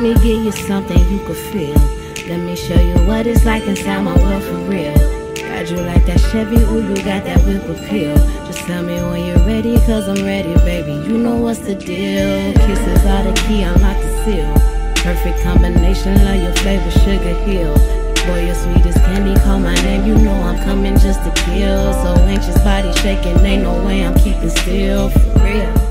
me give you something you could feel. Let me show you what it's like inside my world for real. Ride you like that Chevy, ooh, you got that whip appeal. Just tell me when you're ready, cause I'm ready, baby. You know what's the deal. Kisses are the key, unlock the seal. Perfect combination, love your flavor, sugar hill. Boy, you're sweet as candy, call my name, you know I'm coming just to kill. So anxious, body shaking, ain't no way I'm keeping still, for real.